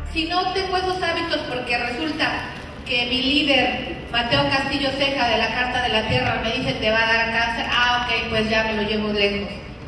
si no tengo esos hábitos porque resulta que mi líder, Mateo Castillo Ceja, de la Carta de la Tierra, me dice te va a dar cáncer, ok, pues ya me lo llevo lejos.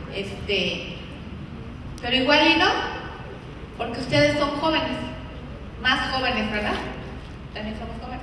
Pero igual y no, porque ustedes son jóvenes, más jóvenes, ¿verdad? También somos jóvenes.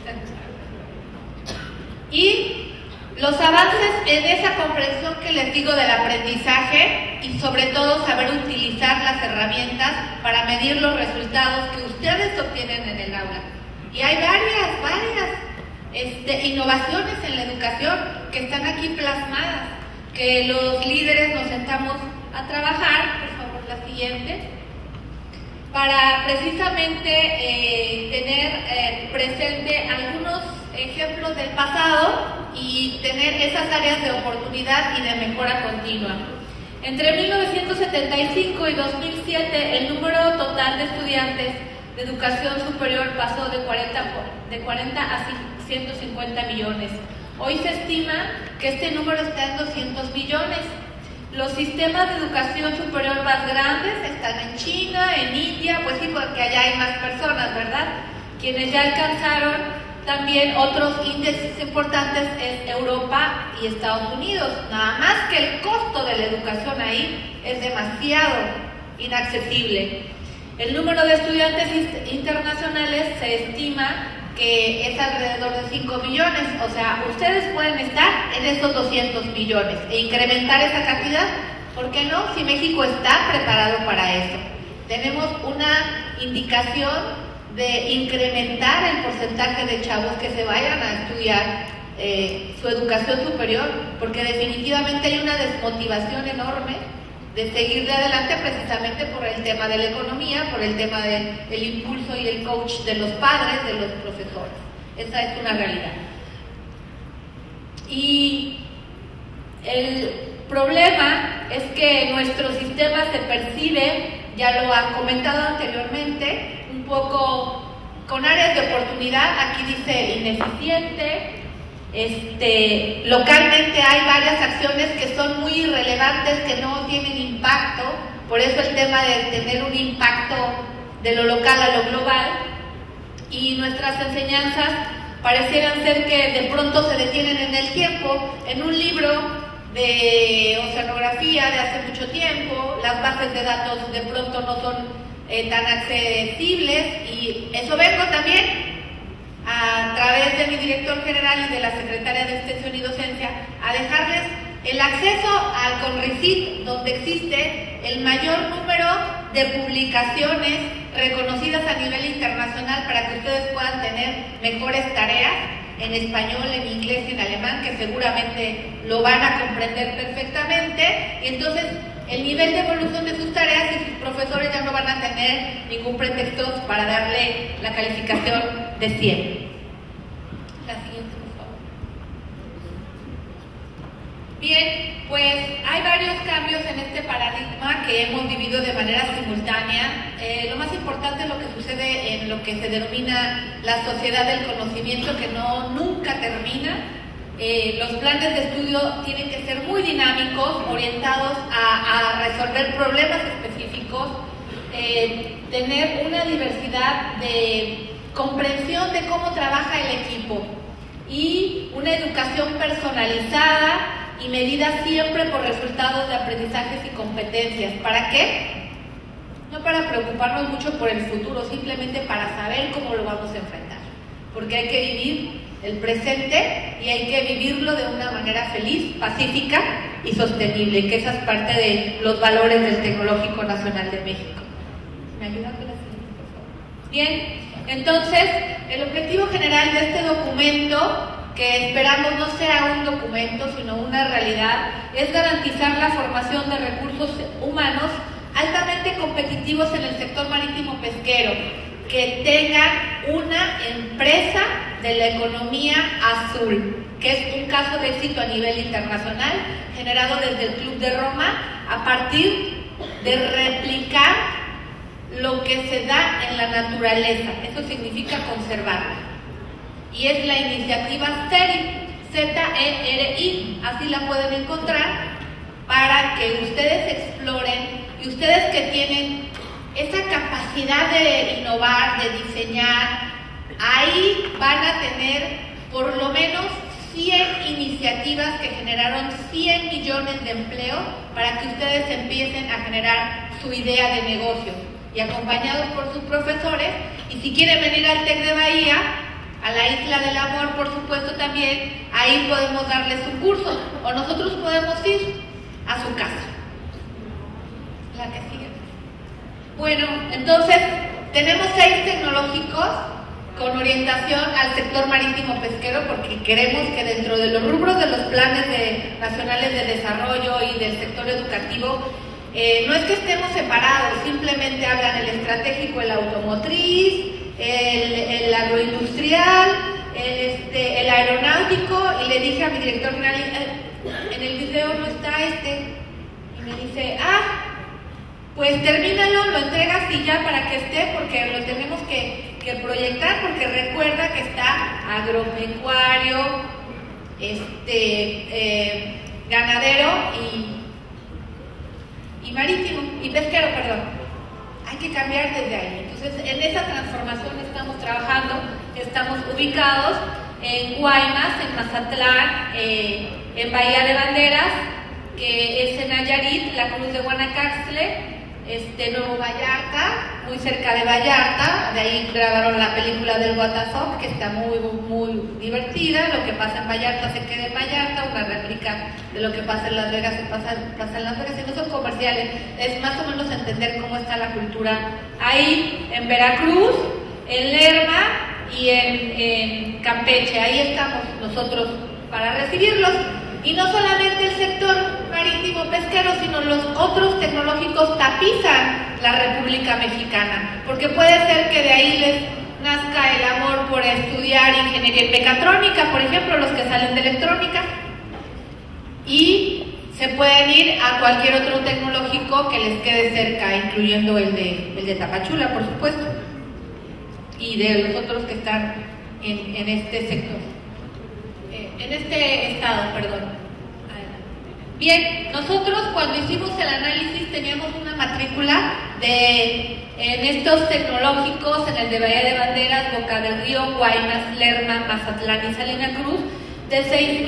Y los avances en esa comprensión que les digo del aprendizaje y sobre todo saber utilizar las herramientas para medir los resultados que ustedes obtienen en el aula. Y hay varias innovaciones en la educación que están aquí plasmadas, que los líderes nos sentamos a trabajar, por favor la siguiente, para precisamente tener presente algunos ejemplos del pasado y tener esas áreas de oportunidad y de mejora continua. Entre 1975 y 2007, el número total de estudiantes de educación superior pasó de 40 a 150 millones. Hoy se estima que este número está en 200 millones. Los sistemas de educación superior más grandes están en China, en India, pues sí, porque allá hay más personas, ¿verdad? Quienes ya alcanzaron también otros índices importantes es Europa y Estados Unidos. Nada más que el costo de la educación ahí es demasiado inaccesible. El número de estudiantes internacionales se estima que es alrededor de 5 millones, o sea, ustedes pueden estar en esos 200 millones e incrementar esa cantidad, ¿por qué no? Si México está preparado para eso. Tenemos una indicación de incrementar el porcentaje de chavos que se vayan a estudiar su educación superior, porque definitivamente hay una desmotivación enorme de seguir de adelante precisamente por el tema de la economía, por el tema del impulso y el coach de los padres, de los profesores. Esa es una realidad. Y el problema es que nuestro sistema se percibe, ya lo han comentado anteriormente, un poco con áreas de oportunidad. Aquí dice ineficiente. Localmente hay varias acciones que son muy irrelevantes, que no tienen impacto, por eso el tema de tener un impacto de lo local a lo global, y nuestras enseñanzas parecieran ser que de pronto se detienen en el tiempo, en un libro de oceanografía de hace mucho tiempo, las bases de datos de pronto no son tan accesibles, y eso vengo también a través de mi director general y de la secretaria de Extensión y Docencia a dejarles el acceso al CONRECYT, donde existe el mayor número de publicaciones reconocidas a nivel internacional para que ustedes puedan tener mejores tareas en español, en inglés y en alemán, que seguramente lo van a comprender perfectamente, y entonces el nivel de evolución de sus tareas y sus profesores ya no van a tener ningún pretexto para darle la calificación de 100. La siguiente, por favor. Bien, pues hay varios cambios en este paradigma que hemos vivido de manera simultánea. Lo más importante es lo que sucede en lo que se denomina la sociedad del conocimiento, que nunca termina. Los planes de estudio tienen que ser muy dinámicos, orientados a resolver problemas específicos, tener una diversidad de comprensión de cómo trabaja el equipo y una educación personalizada y medida siempre por resultados de aprendizajes y competencias. ¿Para qué? No para preocuparnos mucho por el futuro, simplemente para saber cómo lo vamos a enfrentar, porque hay que vivir el presente y hay que vivirlo de una manera feliz, pacífica y sostenible, que esa es parte de los valores del Tecnológico Nacional de México. ¿Me ayuda con la siguiente, por favor? Bien, entonces, el objetivo general de este documento, que esperamos no sea un documento, sino una realidad, es garantizar la formación de recursos humanos altamente competitivos en el sector marítimo pesquero, que tengan una empresa de la economía azul, que es un caso de éxito a nivel internacional, generado desde el Club de Roma, a partir de replicar lo que se da en la naturaleza. Eso significa conservarla. Y es la iniciativa ZERI, Z-E-R-I, así la pueden encontrar, para que ustedes exploren, y ustedes que tienen esa capacidad de innovar, de diseñar, ahí van a tener por lo menos 100 iniciativas que generaron 100 millones de empleo para que ustedes empiecen a generar su idea de negocio. Y acompañados por sus profesores, y si quieren venir al TEC de Bahía, a la Isla del Amor, por supuesto también, ahí podemos darles un curso, o nosotros podemos ir a su casa. La que sigue. Bueno, entonces, tenemos 6 tecnológicos con orientación al sector marítimo pesquero, porque queremos que dentro de los rubros de los planes nacionales de desarrollo y del sector educativo, no es que estemos separados, simplemente hablan el estratégico, el automotriz, el agroindustrial, el aeronáutico, y le dije a mi director general, en el video no está y me dice, pues termínalo, lo entregas y ya para que esté, porque lo tenemos que proyectar, porque recuerda que está agropecuario, ganadero y marítimo, y pesquero, perdón. Hay que cambiar desde ahí. Entonces, en esa transformación estamos trabajando, estamos ubicados en Guaymas, en Mazatlán, en Bahía de Banderas, que es en Nayarit, la Cruz de Guanacaste, Nuevo Vallarta, muy cerca de Vallarta. De ahí grabaron la película del Guatazón, que está muy, muy divertida. Lo que pasa en Vallarta se queda en Vallarta, una réplica de lo que pasa en Las Vegas se pasa en Las Vegas, y no son comerciales, es más o menos entender cómo está la cultura ahí. En Veracruz, en Lerma y en Campeche, ahí estamos nosotros para recibirlos. Y no solamente el sector marítimo pesquero, sino los otros tecnológicos tapizan la República Mexicana, porque puede ser que de ahí les nazca el amor por estudiar ingeniería mecatrónica, por ejemplo, los que salen de electrónica, y se pueden ir a cualquier otro tecnológico que les quede cerca, incluyendo el de Tapachula, por supuesto, y de los otros que están en este sector. En este estado, perdón. Bien, nosotros cuando hicimos el análisis teníamos una matrícula en estos tecnológicos, en el de Bahía de Banderas, Boca del Río, Guaymas, Lerma, Mazatlán y Salina Cruz, de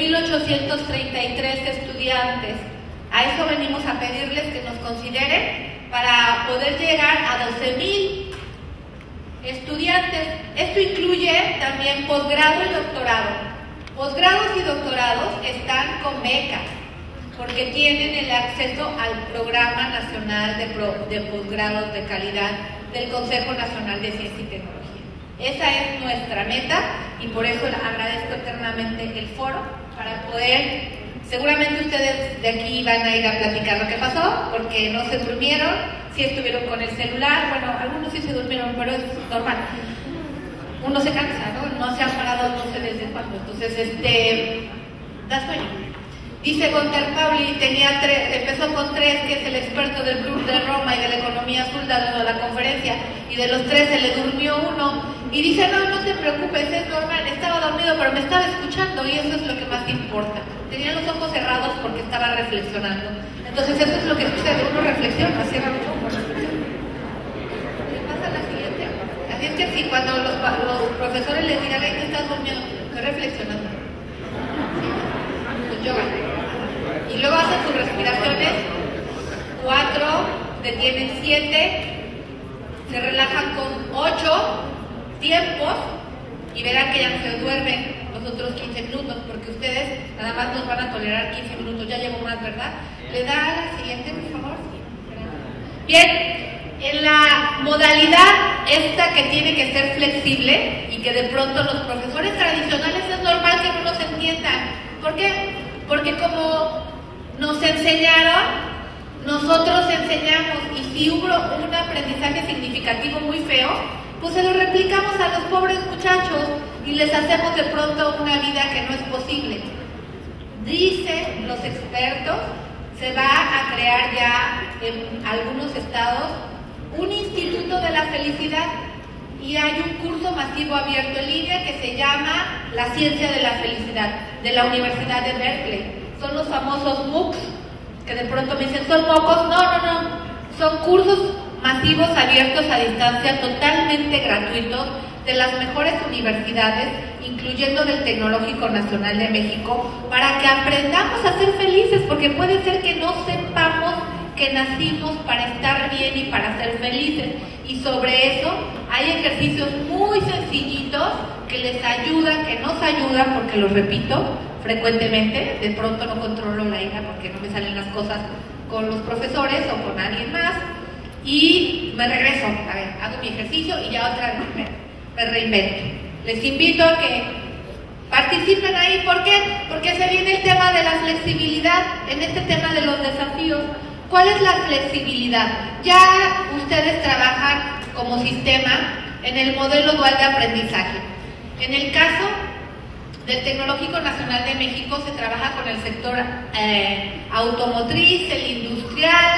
6,833 estudiantes. A eso venimos a pedirles que nos consideren para poder llegar a 12,000 estudiantes. Esto incluye también posgrado y doctorado. Posgrados y doctorados están con becas, porque tienen el acceso al Programa Nacional de Posgrados de Calidad del Consejo Nacional de Ciencia y Tecnología. Esa es nuestra meta, y por eso agradezco eternamente el foro, para poder, seguramente ustedes de aquí van a ir a platicar lo que pasó, porque no se durmieron, sí estuvieron con el celular, bueno, algunos sí se durmieron, pero es normal. Uno se cansa, ¿no? Se han parado no sé desde cuándo. Entonces, da sueño. Dice Gonter Pauli, empezó con 3, que es el experto del Club de Roma y de la economía azul, dando la conferencia, y de los 3 se le durmió uno, y dice, no te preocupes, es normal, estaba dormido, pero me estaba escuchando, y eso es lo que más importa. Tenía los ojos cerrados porque estaba reflexionando. Entonces, eso es lo que sucede, uno reflexiona, cierra los ojos, reflexiona. Es que sí, cuando los profesores les digan, ¿qué estás durmiendo? Estoy reflexionando. Pues yoga. Y luego hacen sus respiraciones, 4, detienen 7, se relajan con 8 tiempos, y verán que ya no se duermen los otros 15 minutos, porque ustedes nada más nos van a tolerar 15 minutos. Ya llevo más, ¿verdad? ¿Le da a la siguiente, por favor? Bien. En la modalidad esta que tiene que ser flexible, y que de pronto los profesores tradicionales es normal que no nos entiendan. ¿Por qué? Porque como nos enseñaron, nosotros enseñamos, y si hubo un aprendizaje significativo muy feo, pues se lo replicamos a los pobres muchachos y les hacemos de pronto una vida que no es posible. Dicen los expertos, se va a crear ya en algunos estados un instituto de la felicidad, y hay un curso masivo abierto en línea que se llama La Ciencia de la Felicidad, de la Universidad de Berkeley. Son los famosos MOOCs, que de pronto me dicen, ¿son mocos? No, son cursos masivos abiertos a distancia, totalmente gratuitos, de las mejores universidades, incluyendo del Tecnológico Nacional de México, para que aprendamos a ser felices, porque puede ser que no sepamos que nacimos para estar bien y para ser felices. Y sobre eso hay ejercicios muy sencillitos que les ayudan, que nos ayudan, porque los repito frecuentemente, de pronto no controlo la ira porque no me salen las cosas con los profesores o con alguien más, y me regreso, a ver, hago mi ejercicio y ya otra vez me reinvento. Les invito a que participen ahí. ¿Por qué? Porque se viene el tema de la flexibilidad en este tema de los desafíos. ¿Cuál es la flexibilidad? Ya ustedes trabajan como sistema en el modelo dual de aprendizaje. En el caso del Tecnológico Nacional de México se trabaja con el sector automotriz, el industrial,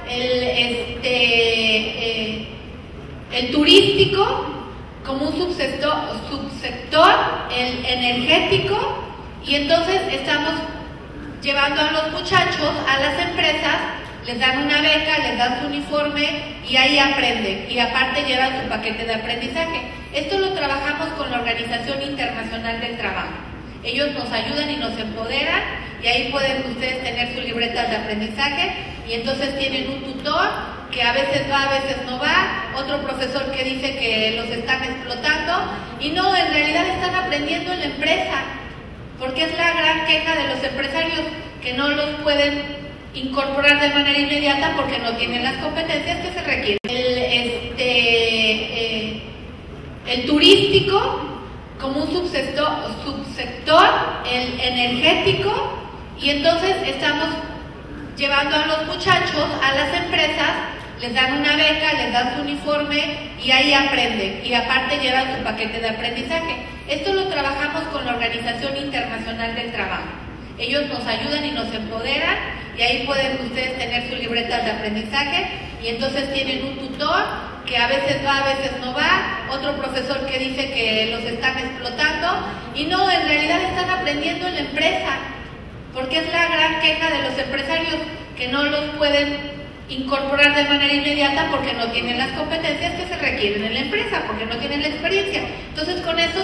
el turístico, como un subsector, el energético, y entonces estamos llevando a los muchachos a las empresas, les dan una beca, les dan su uniforme y ahí aprenden, y aparte llevan su paquete de aprendizaje. Esto lo trabajamos con la Organización Internacional del Trabajo. Ellos nos ayudan y nos empoderan, y ahí pueden ustedes tener sus libretas de aprendizaje, y entonces tienen un tutor que a veces va, a veces no va, otro profesor que dice que los están explotando, y no, en realidad están aprendiendo en la empresa, porque es la gran queja de los empresarios, que no los pueden incorporar de manera inmediata porque no tienen las competencias que se requieren. El turístico, como un subsector, el energético, y entonces estamos llevando a los muchachos a las empresas, les dan una beca, les dan su uniforme y ahí aprenden, y aparte llevan su paquete de aprendizaje. Esto lo trabajamos con la Organización Internacional del Trabajo. Ellos nos ayudan y nos empoderan, y ahí pueden ustedes tener sus libretas de aprendizaje, y entonces tienen un tutor que a veces va, a veces no va, otro profesor que dice que los están explotando, y no, en realidad están aprendiendo en la empresa, porque es la gran queja de los empresarios, que no los pueden incorporar de manera inmediata porque no tienen las competencias que se requieren en la empresa, porque no tienen la experiencia. Entonces con eso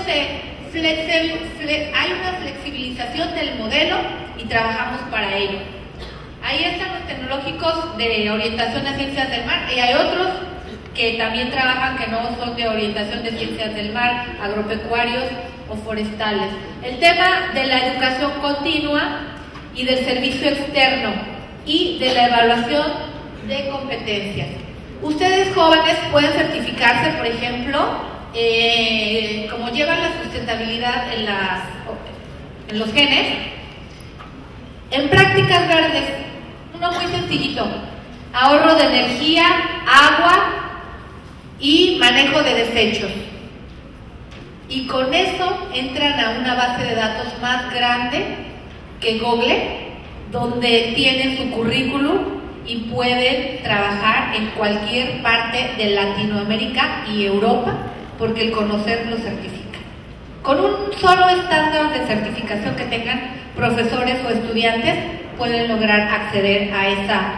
hay una flexibilización del modelo y trabajamos para ello. Ahí están los tecnológicos de orientación a ciencias del mar, y hay otros que también trabajan que no son de orientación de ciencias del mar, agropecuarios o forestales. El tema de la educación continua y del servicio externo y de la evaluación de competencias. Ustedes jóvenes pueden certificarse, por ejemplo, como llevan la sustentabilidad en los genes, en prácticas verdes. Uno muy sencillito: ahorro de energía, agua y manejo de desechos. Y con eso entran a una base de datos más grande que Google, donde tienen su currículum y pueden trabajar en cualquier parte de Latinoamérica y Europa, porque el conocer lo certifica. Con un solo estándar de certificación que tengan profesores o estudiantes, pueden lograr acceder a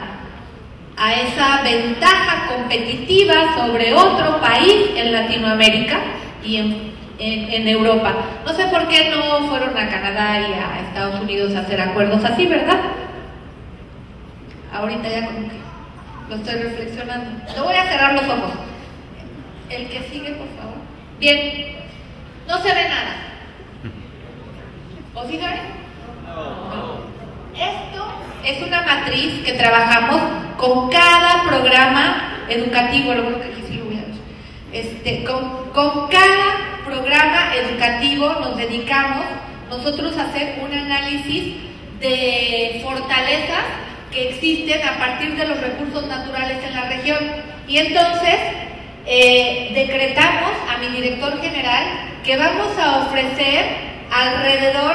esa ventaja competitiva sobre otro país en Latinoamérica y en Europa. No sé por qué no fueron a Canadá y a Estados Unidos a hacer acuerdos así, ¿verdad? Ahorita ya como que lo estoy reflexionando. No voy a cerrar los ojos. El que sigue, por favor. Bien. No se ve nada. ¿O sí se ve? No. Esto es una matriz que trabajamos con cada programa educativo. Lo bueno que aquí sí lo voy a ver. Con cada programa educativo nos dedicamos nosotros a hacer un análisis de fortalezas que existen a partir de los recursos naturales en la región. Y entonces decretamos a mi director general que vamos a ofrecer alrededor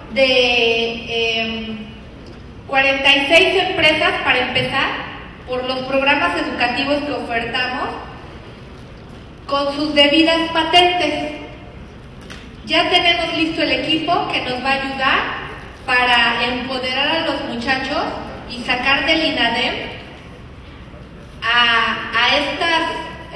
de 46 empresas para empezar, por los programas educativos que ofertamos, con sus debidas patentes. Ya tenemos listo el equipo que nos va a ayudar para empoderar a los muchachos y sacar del INADEM a estas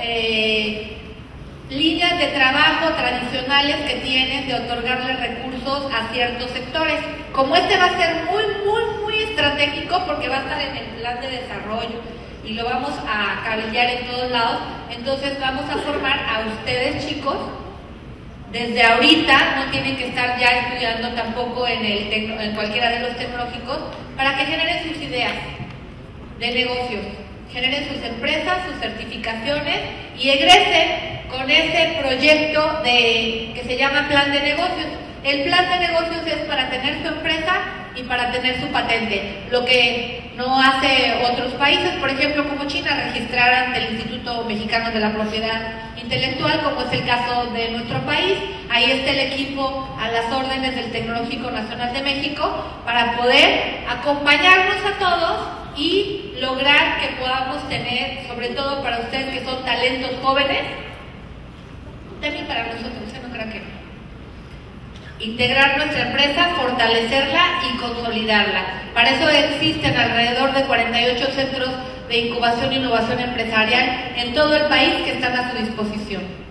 líneas de trabajo tradicionales que tienen de otorgarle recursos a ciertos sectores. Como este va a ser muy estratégico porque va a estar en el plan de desarrollo y lo vamos a cabildear en todos lados, entonces vamos a formar a ustedes, chicos, desde ahorita. No tienen que estar ya estudiando tampoco en cualquiera de los tecnológicos, para que generen sus ideas de negocios, generen sus empresas, sus certificaciones y egresen con ese proyecto que se llama plan de negocios. El plan de negocios es para tener su empresa y para tener su patente, lo que no hace otros países, por ejemplo como China, registrar ante el Instituto Mexicano de la Propiedad Intelectual, como es el caso de nuestro país. Ahí está el equipo a las órdenes del Tecnológico Nacional de México para poder acompañarnos a todos y lograr que podamos tener, sobre todo para ustedes que son talentos jóvenes, también para nosotros, no crean que no, integrar nuestra empresa, fortalecerla y consolidarla. Para eso existen alrededor de 48 centros de incubación e innovación empresarial en todo el país que están a su disposición.